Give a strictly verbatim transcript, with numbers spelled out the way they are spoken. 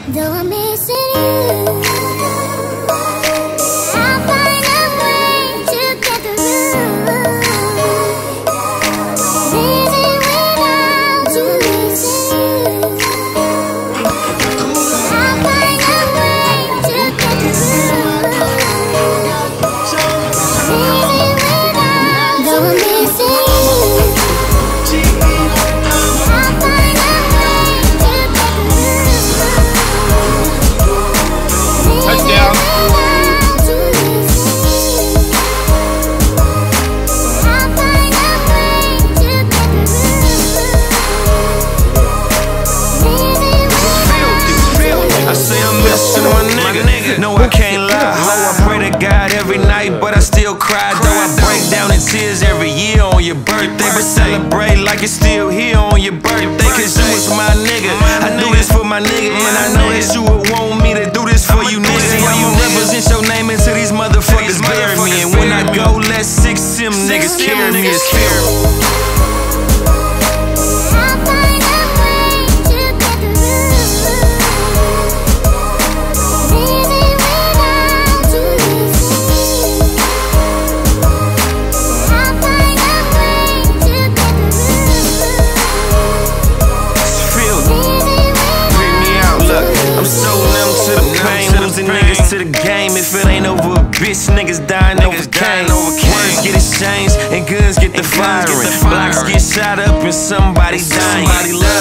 Though I'm missing you, I'll find a way to get through. Busy without you, missing you. I'll find a way to get through. Busy without, though I'm missing you. No, I can't lie. Oh, I pray to God every night, but I still cry. Though I break down in tears every year on your birthday, but celebrate like it's still here on your birthday. Cause you was my nigga. I do this for my nigga, and I know that you would want me to do this for you niggas. I'ma represent your name until these motherfuckers bury me. And when I go, let six sim niggas carry me as carry. Niggas to the game, if it ain't over a bitch, niggas dying over cane. Words get exchanged and guns get the firing. Blocks get shot up and somebody dying.